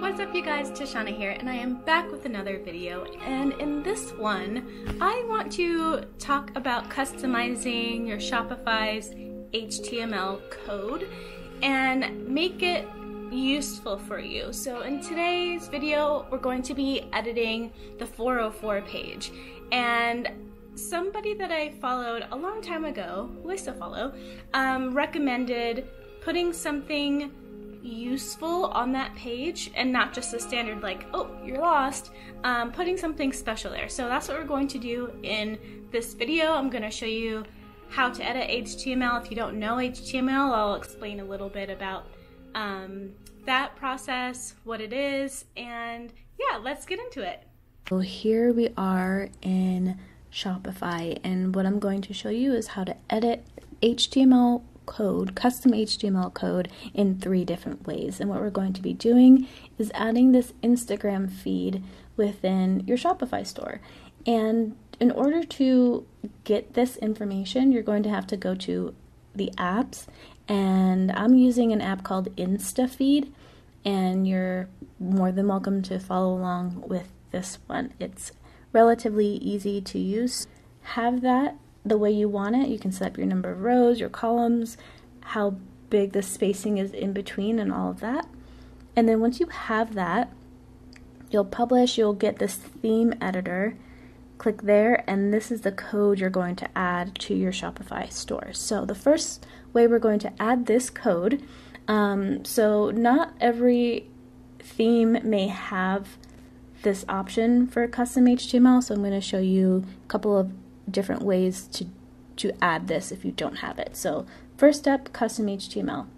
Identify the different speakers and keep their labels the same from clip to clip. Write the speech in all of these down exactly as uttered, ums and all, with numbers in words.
Speaker 1: What's up you guys, Tashana here, and I am back with another video, and in this one I want to talk about customizing your Shopify's H T M L code and make it useful for you. So in today's video we're going to be editing the four oh four page, and somebody that I followed a long time ago, who I still follow, um, recommended putting something useful on that page and not just a standard like, oh, you're lost, um, putting something special there. So that's what we're going to do in this video. I'm going to show you how to edit H T M L. If you don't know H T M L, I'll explain a little bit about um, that process, what it is, and yeah, let's get into it.
Speaker 2: So here we are in Shopify, and what I'm going to show you is how to edit H T M L code, custom H T M L code in three different ways. And what we're going to be doing is adding this Instagram feed within your Shopify store. And in order to get this information, you're going to have to go to the apps, and I'm using an app called InstaFeed, and you're more than welcome to follow along with this one. It's relatively easy to use. Have that the way you want it. You can set up your number of rows, your columns, how big the spacing is in between, and all of that. And then once you have that, you'll publish, you'll get this theme editor. Click there, and this is the code you're going to add to your Shopify store. So the first way we're going to add this code, um, so not every theme may have this option for custom H T M L, so I'm going to show you a couple of different ways to to add this if you don't have it. So first step, custom H T M L.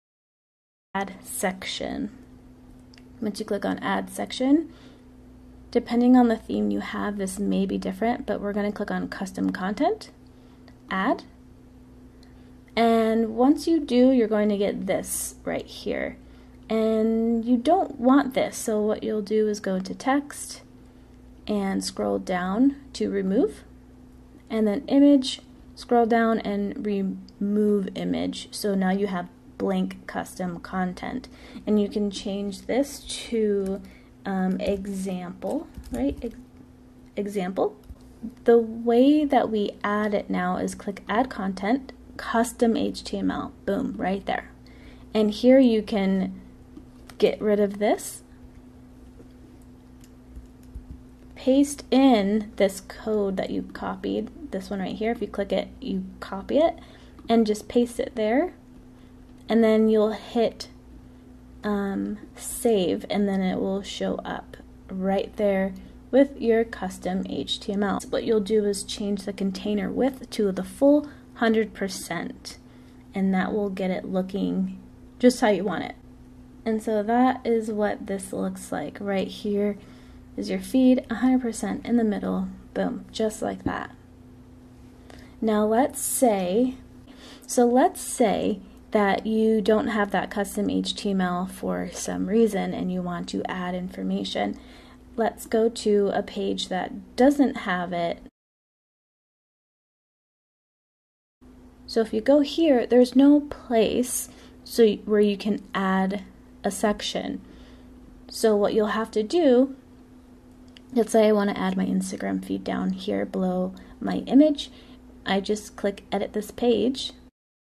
Speaker 2: Add section. Once you click on add section, depending on the theme you have, this may be different, but we're going to click on custom content, add, and once you do, you're going to get this right here. And you don't want this, so what you'll do is go to text and scroll down to remove, and then image, scroll down and remove image. So now you have blank custom content, and you can change this to um, example, right? Ex example. The way that we add it now is click add content, custom H T M L, boom, right there. And here you can get rid of this, paste in this code that you copied, this one right here. If you click it, you copy it and just paste it there, and then you'll hit um, save, and then it will show up right there with your custom H T M L. So what you'll do is change the container width to the full one hundred percent, and that will get it looking just how you want it. And so that is what this looks like. Right here is your feed, one hundred percent in the middle, boom, just like that. Now let's say, so let's say that you don't have that custom H T M L for some reason and you want to add information. Let's go to a page that doesn't have it. So if you go here, there's no place so where you can add a section. So what you'll have to do, let's say I want to add my Instagram feed down here below my image. I just click edit this page,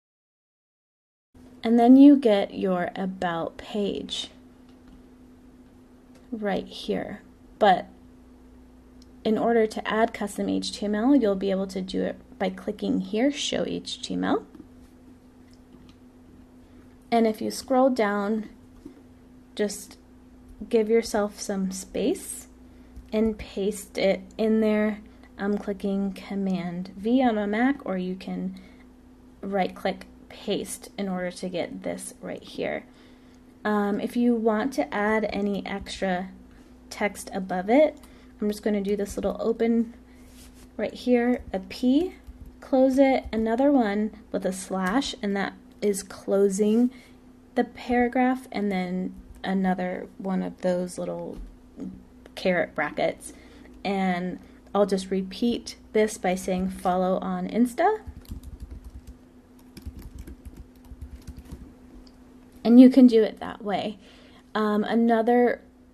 Speaker 2: and then you get your about page right here. But in order to add custom H T M L, you'll be able to do it by clicking here, show H T M L. And if you scroll down, just give yourself some space and paste it in there. I'm clicking Command V on a Mac, or you can right click paste in order to get this right here. Um, if you want to add any extra text above it, I'm just going to do this little open right here, a P, close it, another one with a slash, and that is closing the paragraph, and then another one of those little caret brackets. And I'll just repeat this by saying follow on Insta. And you can do it that way. Um, another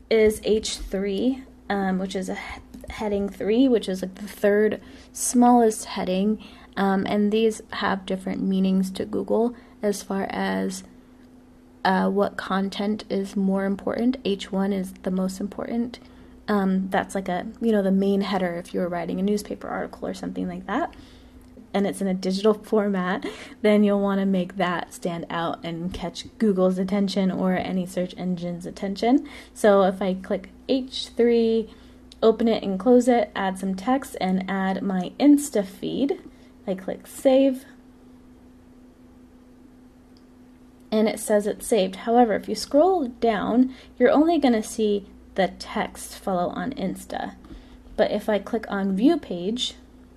Speaker 2: is H three, um, which is a he heading three, which is like the third smallest heading. Um, and these have different meanings to Google as far as uh, what content is more important. H one is the most important. Um, that's like a, you know, the main header if you were writing a newspaper article or something like that, and it's in a digital format, then you'll want to make that stand out and catch Google's attention or any search engine's attention. So if I click H three, open it and close it, add some text, and add my Insta feed, I click save, and it says it's saved. However, if you scroll down, you're only going to see the text follow on Insta. But if I click on view page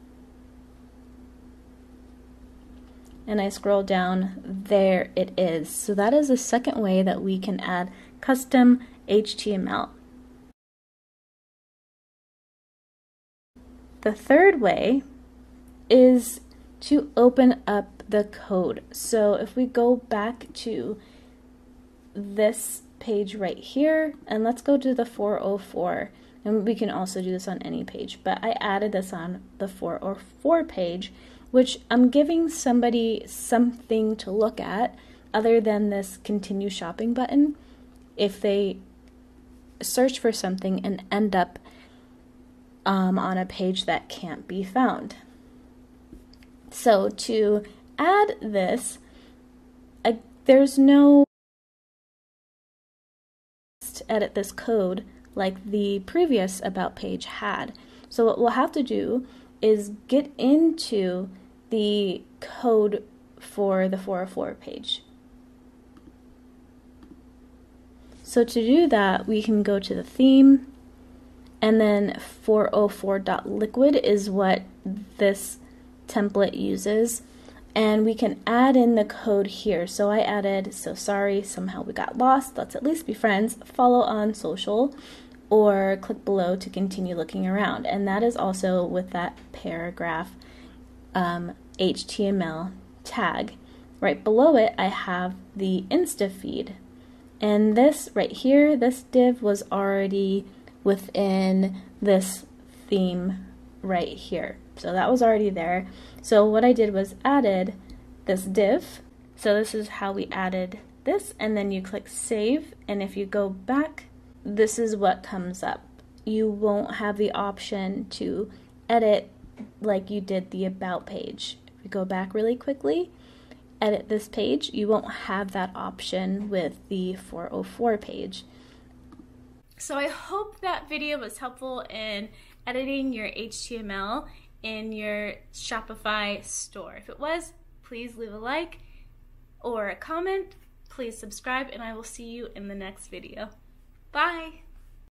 Speaker 2: and I scroll down, there it is. So that is the second way that we can add custom H T M L. The third way is to open up the code. So if we go back to this page right here, and let's go to the four oh four, and we can also do this on any page, but I added this on the four oh four page, which I'm giving somebody something to look at other than this continue shopping button if they search for something and end up um, on a page that can't be found. So to add this, I, there's no edit this code like the previous about page had. So what we'll have to do is get into the code for the four oh four page. So to do that, we can go to the theme, and then four oh four dot liquid is what this template uses, and we can add in the code here. So I added, so sorry, somehow we got lost, let's at least be friends, follow on social, or click below to continue looking around. And that is also with that paragraph um, H T M L tag. Right below it, I have the Insta feed. And this right here, this div was already within this theme right here. So that was already there. So what I did was added this div. So this is how we added this, and then you click save, and if you go back, this is what comes up. You won't have the option to edit like you did the about page. If you go back really quickly, edit this page, you won't have that option with the four oh four page.
Speaker 1: So I hope that video was helpful in editing your H T M L in your Shopify store. If it was, please leave a like or a comment. Please subscribe, and I will see you in the next video. Bye!